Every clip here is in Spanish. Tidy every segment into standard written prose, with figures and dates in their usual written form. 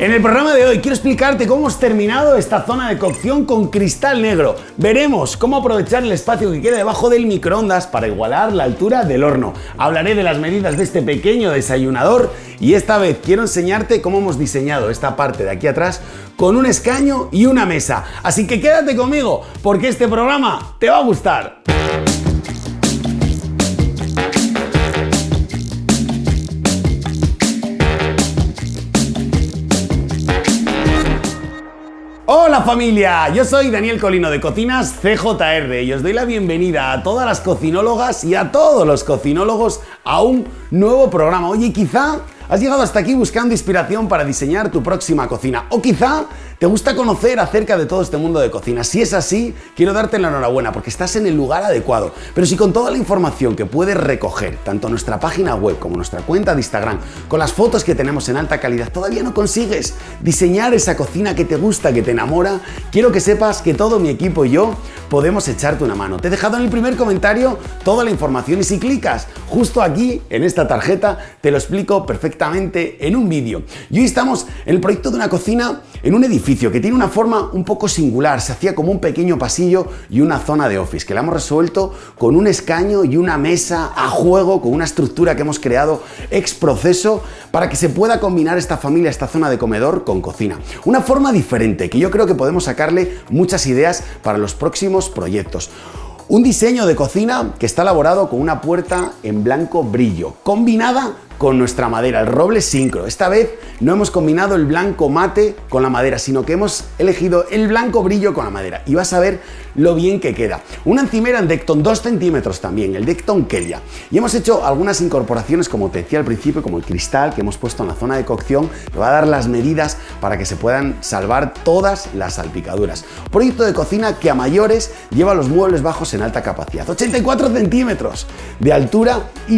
En el programa de hoy quiero explicarte cómo hemos terminado esta zona de cocción con cristal negro. Veremos cómo aprovechar el espacio que queda debajo del microondas para igualar la altura del horno. Hablaré de las medidas de este pequeño desayunador y esta vez quiero enseñarte cómo hemos diseñado esta parte de aquí atrás con un escaño y una mesa. Así que quédate conmigo porque este programa te va a gustar. Hola familia, yo soy Daniel Colino de Cocinas CJR y os doy la bienvenida a todas las cocinólogas y a todos los cocinólogos a un nuevo programa. Oye, quizá has llegado hasta aquí buscando inspiración para diseñar tu próxima cocina o quizá te gusta conocer acerca de todo este mundo de cocina. Si es así, quiero darte la enhorabuena porque estás en el lugar adecuado. Pero si con toda la información que puedes recoger, tanto en nuestra página web como en nuestra cuenta de Instagram, con las fotos que tenemos en alta calidad, todavía no consigues diseñar esa cocina que te gusta, que te enamora, quiero que sepas que todo mi equipo y yo podemos echarte una mano. Te he dejado en el primer comentario toda la información y si clicas justo aquí, en esta tarjeta, te lo explico perfectamente en un vídeo. Y hoy estamos en el proyecto de una cocina en un edificio que tiene una forma un poco singular. Se hacía como un pequeño pasillo y una zona de office que la hemos resuelto con un escaño y una mesa a juego, con una estructura que hemos creado ex proceso para que se pueda combinar esta familia, esta zona de comedor con cocina. Una forma diferente que yo creo que podemos sacarle muchas ideas para los próximos proyectos. Un diseño de cocina que está elaborado con una puerta en blanco brillo, combinada con nuestra madera, el roble sincro. Esta vez no hemos combinado el blanco mate con la madera, sino que hemos elegido el blanco brillo con la madera. Y vas a ver lo bien que queda. Una encimera en Dekton 2 centímetros también, el Dekton Kelia. Y hemos hecho algunas incorporaciones, como te decía al principio, como el cristal que hemos puesto en la zona de cocción, que va a dar las medidas para que se puedan salvar todas las salpicaduras. Proyecto de cocina que a mayores lleva los muebles bajos en alta capacidad. 84 centímetros de altura y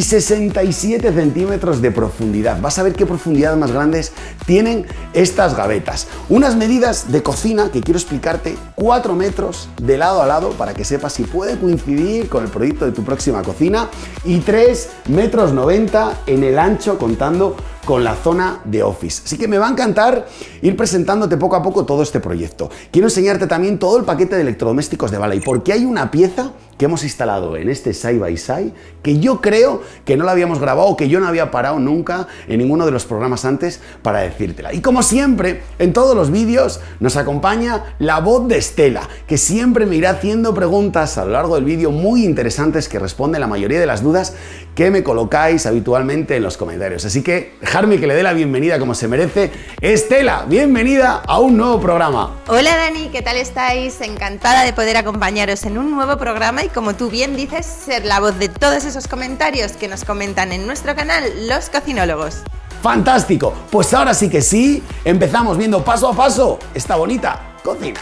67 centímetros de profundidad. Vas a ver qué profundidades más grandes tienen estas gavetas. Unas medidas de cocina que quiero explicarte, 4 metros de lado a lado para que sepas si puede coincidir con el proyecto de tu próxima cocina y 3,90 metros en el ancho contando con la zona de office. Así que me va a encantar ir presentándote poco a poco todo este proyecto. Quiero enseñarte también todo el paquete de electrodomésticos de Balay porque hay una pieza que hemos instalado en este side by side que yo creo que no la habíamos grabado, que yo no había parado nunca en ninguno de los programas antes para decírtela. Y como siempre, en todos los vídeos nos acompaña la voz de Estela, que siempre me irá haciendo preguntas a lo largo del vídeo muy interesantes que responden la mayoría de las dudas que me colocáis habitualmente en los comentarios. Así que dejarme que le dé la bienvenida como se merece. Estela, bienvenida a un nuevo programa. Hola Dani, ¿qué tal estáis? Encantada de poder acompañaros en un nuevo programa y como tú bien dices, ser la voz de todos esos comentarios que nos comentan en nuestro canal Los Cocinólogos. ¡Fantástico! Pues ahora sí que sí, empezamos viendo paso a paso esta bonita cocina.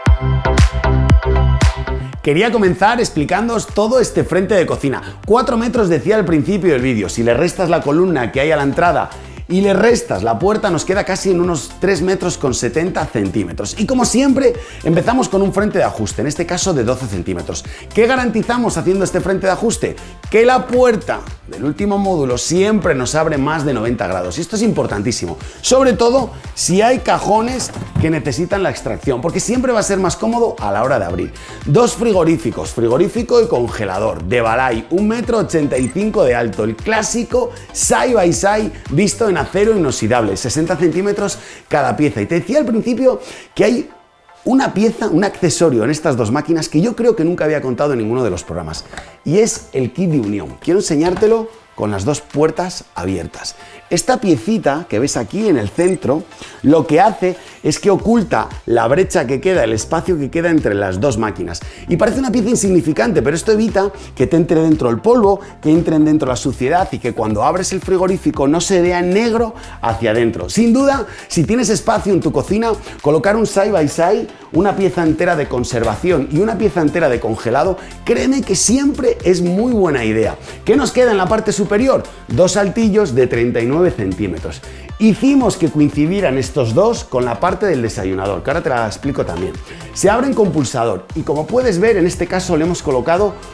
Quería comenzar explicándoos todo este frente de cocina. 4 metros decía al principio del vídeo. Si le restas la columna que hay a la entrada y le restas la puerta, nos queda casi en unos 3 metros con 70 centímetros. Y como siempre, empezamos con un frente de ajuste, en este caso de 12 centímetros. ¿Qué garantizamos haciendo este frente de ajuste? Que la puerta del último módulo siempre nos abre más de 90 grados. Y esto es importantísimo, sobre todo si hay cajones que necesitan la extracción, porque siempre va a ser más cómodo a la hora de abrir. 2 frigoríficos, frigorífico y congelador de Balay, 1,85 m de alto, el clásico side by side visto en acero inoxidable, 60 centímetros cada pieza. Y te decía al principio que hay una pieza, un accesorio en estas dos máquinas que yo creo que nunca había contado en ninguno de los programas y es el kit de unión. Quiero enseñártelo con las 2 puertas abiertas. Esta piecita que ves aquí en el centro lo que hace es que oculta la brecha que queda, el espacio que queda entre las 2 máquinas. Y parece una pieza insignificante, pero esto evita que te entre dentro el polvo, que entre dentro la suciedad y que cuando abres el frigorífico no se vea negro hacia adentro. Sin duda, si tienes espacio en tu cocina, colocar un side by side, una pieza entera de conservación y una pieza entera de congelado, créeme que siempre es muy buena idea. ¿Qué nos queda en la parte superior? 2 altillos de 39 centímetros. Hicimos que coincidieran estos dos con la parte del desayunador, que ahora te la explico también. Se abren con pulsador y como puedes ver, en este caso le hemos colocado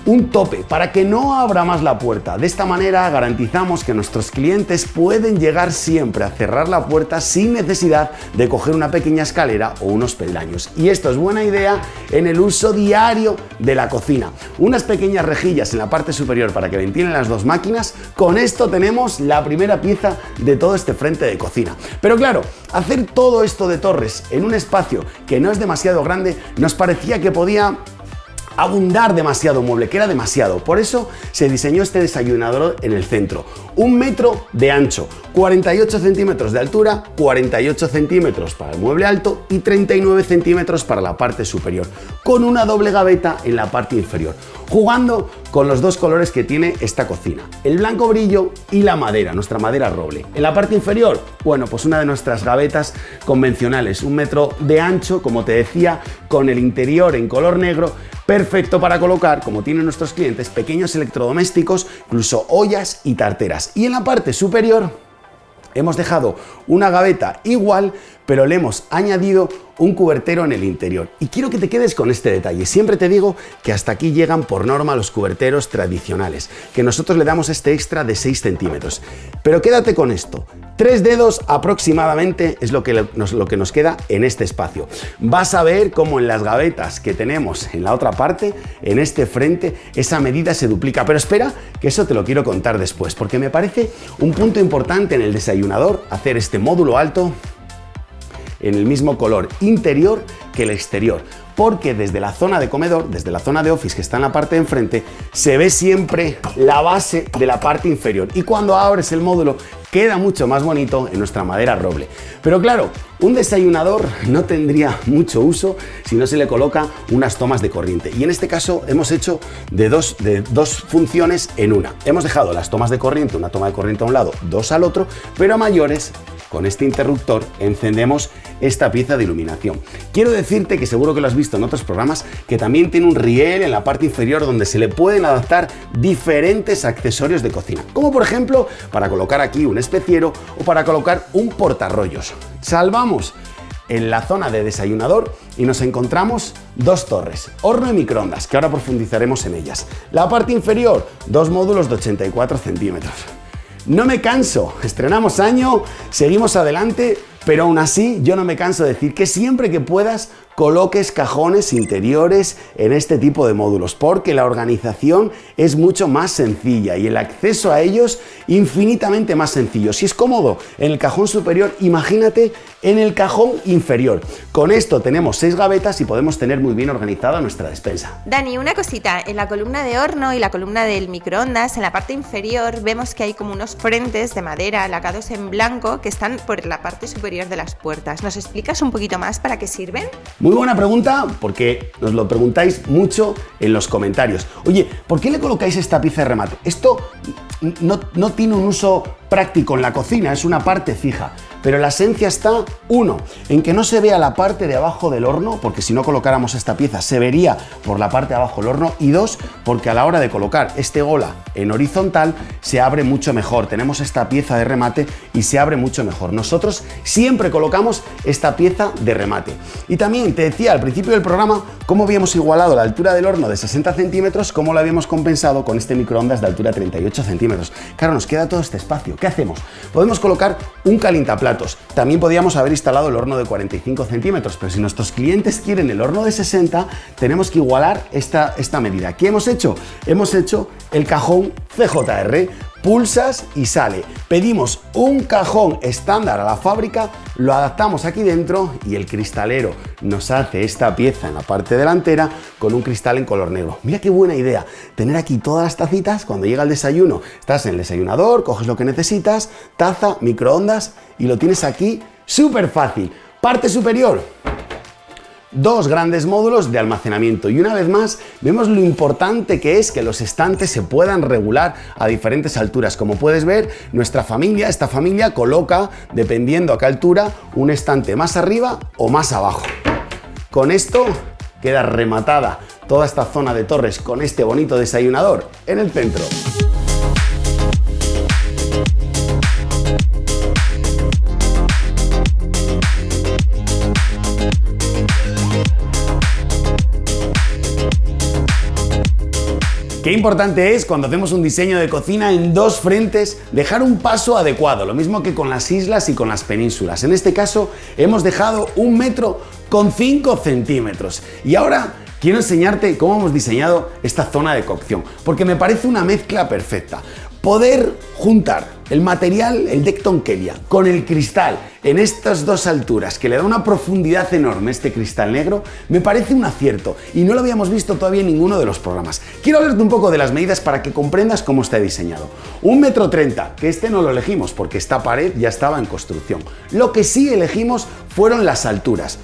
un tope para que no abra más la puerta. De esta manera garantizamos que nuestros clientes pueden llegar siempre a cerrar la puerta sin necesidad de coger una pequeña escalera o unos peldaños. Y esto es buena idea en el uso diario de la cocina. Unas pequeñas rejillas en la parte superior para que ventilen las dos máquinas. Con esto tenemos la primera pieza de todo este frente de cocina. Pero claro, hacer todo esto de torres en un espacio que no es demasiado grande nos parecía que podía abundar demasiado mueble, que era demasiado. Por eso se diseñó este desayunador en el centro. 1 metro de ancho, 48 centímetros de altura, 48 centímetros para el mueble alto y 39 centímetros para la parte superior, con una doble gaveta en la parte inferior, jugando con los dos colores que tiene esta cocina, el blanco brillo y la madera, nuestra madera roble. En la parte inferior, bueno, pues una de nuestras gavetas convencionales, 1 metro de ancho, como te decía, con el interior en color negro, perfecto para colocar, como tienen nuestros clientes, pequeños electrodomésticos, incluso ollas y tarteras. Y en la parte superior hemos dejado una gaveta igual, pero le hemos añadido un cubertero en el interior. Y quiero que te quedes con este detalle. Siempre te digo que hasta aquí llegan por norma los cuberteros tradicionales, que nosotros le damos este extra de 6 centímetros. Pero quédate con esto. 3 dedos aproximadamente es lo que nos queda en este espacio. Vas a ver cómo en las gavetas que tenemos en la otra parte, en este frente, esa medida se duplica. Pero espera, que eso te lo quiero contar después, porque me parece un punto importante en el desayunador hacer este módulo alto en el mismo color interior que el exterior, porque desde la zona de comedor, desde la zona de office que está en la parte de enfrente, se ve siempre la base de la parte inferior y cuando abres el módulo queda mucho más bonito en nuestra madera roble. Pero claro, un desayunador no tendría mucho uso si no se le coloca unas tomas de corriente, y en este caso hemos hecho de dos funciones en una. Hemos dejado las tomas de corriente, una toma de corriente a un lado, dos al otro, pero a mayores, con este interruptor encendemos esta pieza de iluminación. Quiero decirte que seguro que lo has visto en otros programas, que también tiene un riel en la parte inferior donde se le pueden adaptar diferentes accesorios de cocina, como por ejemplo para colocar aquí un especiero o para colocar un portarrollos. Salvamos en la zona de desayunador y nos encontramos dos torres, horno y microondas, que ahora profundizaremos en ellas. La parte inferior, dos módulos de 84 centímetros. No me canso, estrenamos año, seguimos adelante, pero aún así yo no me canso de decir que siempre que puedas coloques cajones interiores en este tipo de módulos, porque la organización es mucho más sencilla y el acceso a ellos infinitamente más sencillo. Si es cómodo en el cajón superior, imagínate en el cajón inferior. Con esto tenemos 6 gavetas y podemos tener muy bien organizada nuestra despensa. Dani, una cosita, en la columna de horno y la columna del microondas, en la parte inferior vemos que hay como unos frentes de madera lacados en blanco que están por la parte superior de las puertas. ¿Nos explicas un poquito más para qué sirven? Muy buena pregunta, porque nos lo preguntáis mucho en los comentarios. Oye, ¿por qué le colocáis esta pieza de remate? Esto no tiene un uso práctico en la cocina, es una parte fija. Pero la esencia está, 1, en que no se vea la parte de abajo del horno, porque si no colocáramos esta pieza se vería por la parte de abajo del horno, y 2, porque a la hora de colocar este gola en horizontal se abre mucho mejor. Tenemos esta pieza de remate y se abre mucho mejor. Nosotros siempre colocamos esta pieza de remate. Y también te decía al principio del programa cómo habíamos igualado la altura del horno de 60 centímetros, cómo lo habíamos compensado con este microondas de altura 38 centímetros. Claro, nos queda todo este espacio. ¿Qué hacemos? Podemos colocar un calientaplatos. También podíamos haber instalado el horno de 45 centímetros, pero si nuestros clientes quieren el horno de 60, tenemos que igualar esta medida. ¿Qué hemos hecho? Hemos hecho el cajón CJR. Pulsas y sale. Pedimos un cajón estándar a la fábrica, lo adaptamos aquí dentro y el cristalero nos hace esta pieza en la parte delantera con un cristal en color negro. Mira qué buena idea, tener aquí todas las tacitas. Cuando llega el desayuno, estás en el desayunador, coges lo que necesitas, taza, microondas y lo tienes aquí súper fácil. Parte superior. 2 grandes módulos de almacenamiento y una vez más vemos lo importante que es que los estantes se puedan regular a diferentes alturas. Como puedes ver, esta familia coloca, dependiendo a qué altura, un estante más arriba o más abajo. Con esto queda rematada toda esta zona de torres con este bonito desayunador en el centro. Qué importante es cuando hacemos un diseño de cocina en dos frentes dejar un paso adecuado, lo mismo que con las islas y con las penínsulas. En este caso hemos dejado 1,5 centímetros. Y ahora quiero enseñarte cómo hemos diseñado esta zona de cocción, porque me parece una mezcla perfecta. Poder juntar el material, el Decton Kelia, con el cristal en estas dos alturas, que le da una profundidad enorme a este cristal negro, me parece un acierto y no lo habíamos visto todavía en ninguno de los programas. Quiero hablarte un poco de las medidas para que comprendas cómo está diseñado. 1,30 m, que este no lo elegimos porque esta pared ya estaba en construcción. Lo que sí elegimos fueron las alturas.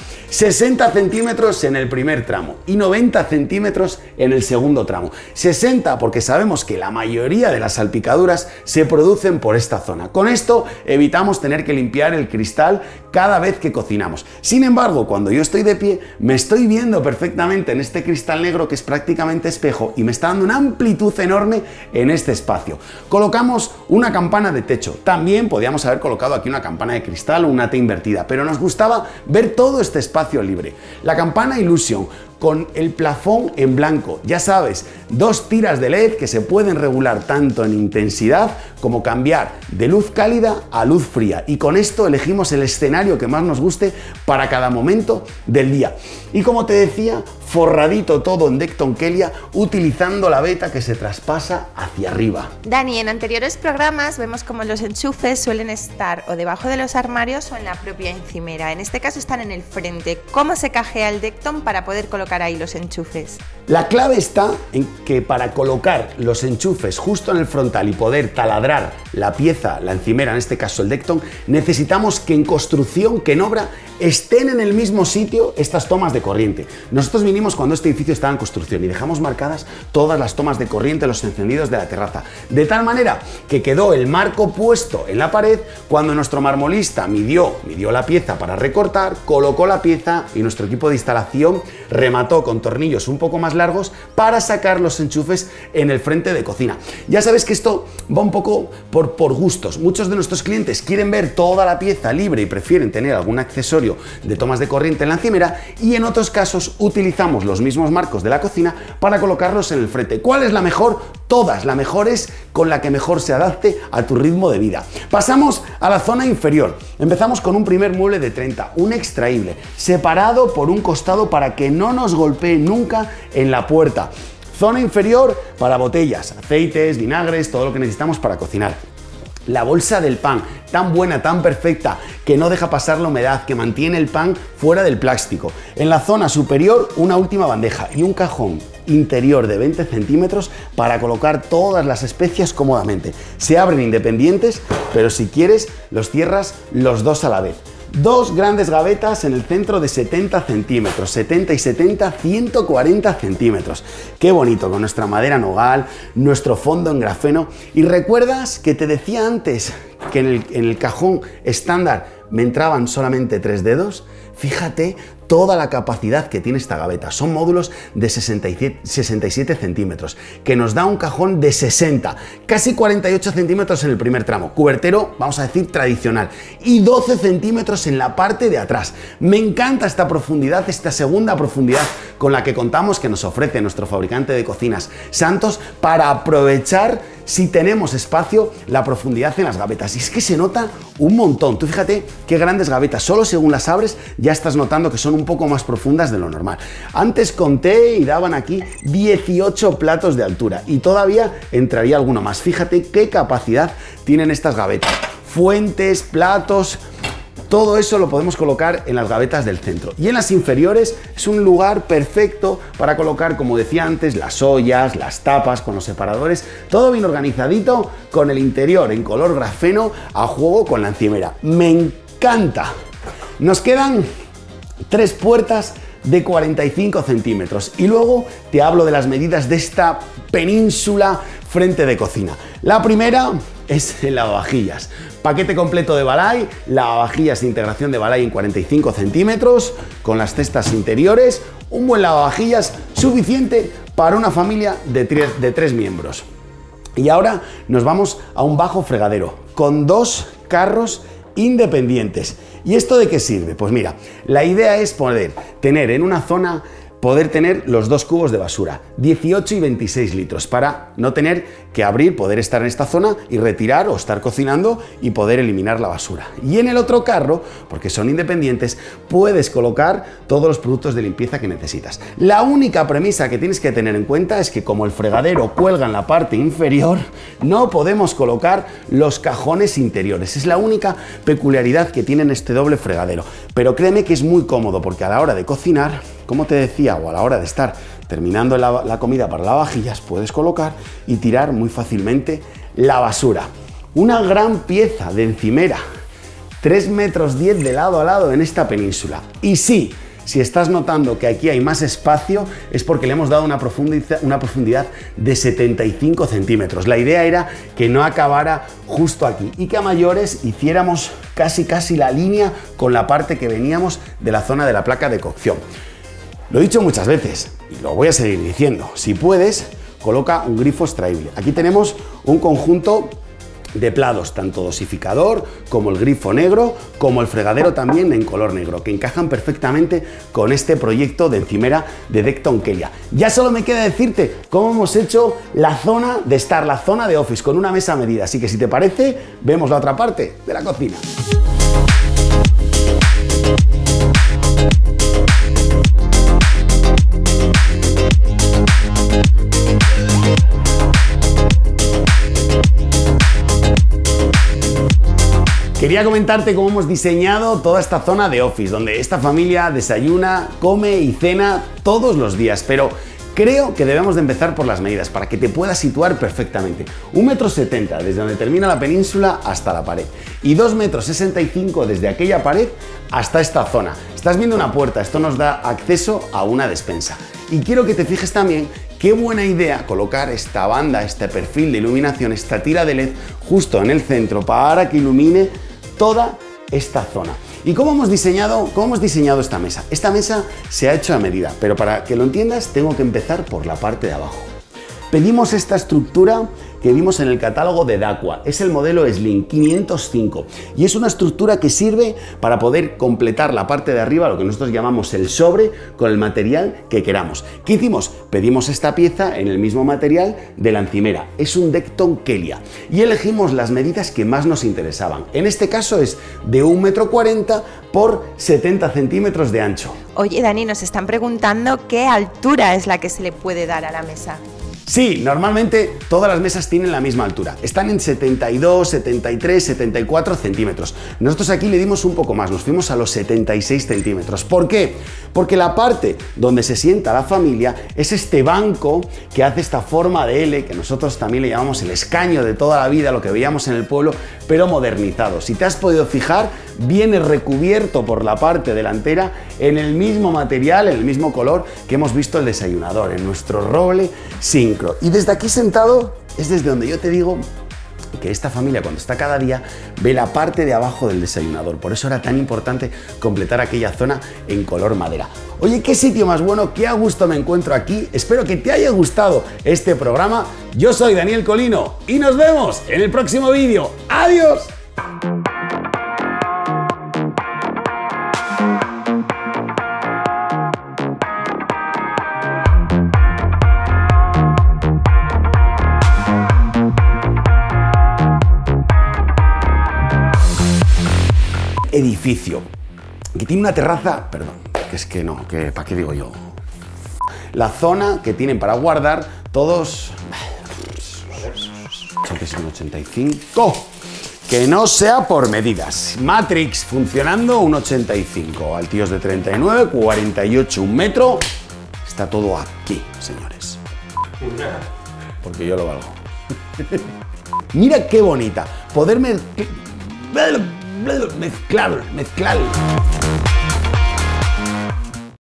60 centímetros en el primer tramo y 90 centímetros en el segundo tramo. 60 porque sabemos que la mayoría de las salpicaduras se producen por esta zona. Con esto evitamos tener que limpiar el cristal cada vez que cocinamos. Sin embargo, cuando yo estoy de pie, me estoy viendo perfectamente en este cristal negro que es prácticamente espejo y me está dando una amplitud enorme en este espacio. Colocamos una campana de techo. También podíamos haber colocado aquí una campana de cristal o una T invertida, pero nos gustaba ver todo este espacio libre. La campana Illusion con el plafón en blanco, ya sabes, 2 tiras de LED que se pueden regular tanto en intensidad como cambiar de luz cálida a luz fría, y con esto elegimos el escenario que más nos guste para cada momento del día. Y como te decía, forradito todo en Decton Kelia utilizando la veta que se traspasa hacia arriba. Dani, en anteriores programas vemos como los enchufes suelen estar o debajo de los armarios o en la propia encimera. En este caso están en el frente. ¿Cómo se cajea el Decton para poder colocar ahí los enchufes? La clave está en que para colocar los enchufes justo en el frontal y poder taladrar la pieza, la encimera, en este caso el Decton, necesitamos que en construcción, que en obra, estén en el mismo sitio estas tomas de corriente. Nosotros vinimos cuando este edificio estaba en construcción y dejamos marcadas todas las tomas de corriente, los encendidos de la terraza, de tal manera que quedó el marco puesto en la pared cuando nuestro marmolista midió la pieza para recortar, colocó la pieza y nuestro equipo de instalación remató con tornillos un poco más largos para sacar los enchufes en el frente de cocina. Ya sabes que esto va un poco por gustos. Muchos de nuestros clientes quieren ver toda la pieza libre y prefieren tener algún accesorio de tomas de corriente en la encimera, y en otros casos utilizamos los mismos marcos de la cocina para colocarlos en el frente. ¿Cuál es la mejor? Todas. La mejor es con la que mejor se adapte a tu ritmo de vida. Pasamos a la zona inferior. Empezamos con un primer mueble de 30, un extraíble, separado por un costado para que no nos golpee nunca en la puerta. Zona inferior para botellas, aceites, vinagres, todo lo que necesitamos para cocinar. La bolsa del pan, tan buena, tan perfecta, que no deja pasar la humedad, que mantiene el pan fuera del plástico. En la zona superior, una última bandeja y un cajón interior de 20 centímetros para colocar todas las especias cómodamente. Se abren independientes, pero si quieres, los cierras los dos a la vez. 2 grandes gavetas en el centro de 70 centímetros, 70 y 70, 140 centímetros. Qué bonito, con nuestra madera nogal, nuestro fondo en grafeno. Y recuerdas que te decía antes que en el cajón estándar me entraban solamente 3 dedos. Fíjate toda la capacidad que tiene esta gaveta. Son módulos de 67 centímetros, que nos da un cajón de 60, casi 48 centímetros en el primer tramo, cubertero, vamos a decir, tradicional, y 12 centímetros en la parte de atrás. Me encanta esta profundidad, esta segunda profundidad con la que contamos, que nos ofrece nuestro fabricante de cocinas Santos, para aprovechar, si tenemos espacio, la profundidad en las gavetas. Y es que se nota un montón. Tú fíjate qué grandes gavetas, solo según las abres ya estás notando que son un poco más profundas de lo normal. Antes conté y daban aquí 18 platos de altura y todavía entraría alguno más. Fíjate qué capacidad tienen estas gavetas. Fuentes, platos, todo eso lo podemos colocar en las gavetas del centro. Y en las inferiores es un lugar perfecto para colocar, como decía antes, las ollas, las tapas con los separadores, todo bien organizadito, con el interior en color grafeno a juego con la encimera. Me encanta. Nos quedan 3 puertas de 45 centímetros y luego te hablo de las medidas de esta península frente de cocina. La primera es el lavavajillas. Paquete completo de Balay, lavavajillas de integración de Balay en 45 centímetros, con las cestas interiores, un buen lavavajillas suficiente para una familia de 3 miembros. Y ahora nos vamos a un bajo fregadero, con 2 carros independientes. ¿Y esto de qué sirve? Pues mira, la idea es poder tener en una zona poder tener los dos cubos de basura, 18 y 26 litros, para no tener que abrir, poder estar en esta zona y retirar o estar cocinando y poder eliminar la basura. Y en el otro carro, porque son independientes, puedes colocar todos los productos de limpieza que necesitas. La única premisa que tienes que tener en cuenta es que como el fregadero cuelga en la parte inferior, no podemos colocar los cajones interiores. Es la única peculiaridad que tiene este doble fregadero. Pero créeme que es muy cómodo, porque a la hora de cocinar, como te decía, o a la hora de estar terminando la comida para lavavajillas, puedes colocar y tirar muy fácilmente la basura. Una gran pieza de encimera, 3,10 metros de lado a lado en esta península. Y sí, si estás notando que aquí hay más espacio, es porque le hemos dado una profundidad de 75 centímetros. La idea era que no acabara justo aquí y que a mayores hiciéramos casi la línea con la parte que veníamos de la zona de la placa de cocción. Lo he dicho muchas veces y lo voy a seguir diciendo. Si puedes, coloca un grifo extraíble. Aquí tenemos un conjunto de plados, tanto dosificador como el grifo negro, como el fregadero también en color negro, que encajan perfectamente con este proyecto de encimera de Decton Kelia. Ya solo me queda decirte cómo hemos hecho la zona de estar, la zona de office, con una mesa medida. Así que si te parece, vemos la otra parte de la cocina. Quería comentarte cómo hemos diseñado toda esta zona de office, donde esta familia desayuna, come y cena todos los días, pero creo que debemos de empezar por las medidas para que te puedas situar perfectamente. 1,70 m desde donde termina la península hasta la pared y 2,65 m desde aquella pared hasta esta zona. Estás viendo una puerta, esto nos da acceso a una despensa. Y quiero que te fijes también qué buena idea colocar esta banda, este perfil de iluminación, esta tira de LED justo en el centro para que ilumine toda esta zona. ¿Y cómo hemos diseñado esta mesa? Esta mesa se ha hecho a medida, pero para que lo entiendas tengo que empezar por la parte de abajo. Pedimos esta estructura que vimos en el catálogo de Daqua, es el modelo Slim 505 y es una estructura que sirve para poder completar la parte de arriba, lo que nosotros llamamos el sobre, con el material que queramos. ¿Qué hicimos? Pedimos esta pieza en el mismo material de la encimera, es un Decton Kelia y elegimos las medidas que más nos interesaban. En este caso es de 1,40 m por 70 centímetros de ancho. Oye, Dani, nos están preguntando qué altura es la que se le puede dar a la mesa. Sí, normalmente todas las mesas tienen la misma altura. Están en 72, 73, 74 centímetros. Nosotros aquí le dimos un poco más, nos fuimos a los 76 centímetros. ¿Por qué? Porque la parte donde se sienta la familia es este banco que hace esta forma de L, que nosotros también le llamamos el escaño de toda la vida, lo que veíamos en el pueblo, pero modernizado. Si te has podido fijar, viene recubierto por la parte delantera en el mismo material, en el mismo color que hemos visto el desayunador, en nuestro roble Syncro. Y desde aquí sentado es desde donde yo te digo que esta familia, cuando está cada día, ve la parte de abajo del desayunador. Por eso era tan importante completar aquella zona en color madera. Oye, qué sitio más bueno, qué a gusto me encuentro aquí. Espero que te haya gustado este programa. Yo soy Daniel Colino y nos vemos en el próximo vídeo. ¡Adiós! Edificio que tiene una terraza, perdón, que es que no, que ¿para qué digo yo? La zona que tienen para guardar todos, que es un 85, que no sea por medidas. Matrix funcionando, un 85, altíos de 39, 48, 1 metro, está todo aquí, señores, porque yo lo valgo. Mira qué bonita, poder mezclar.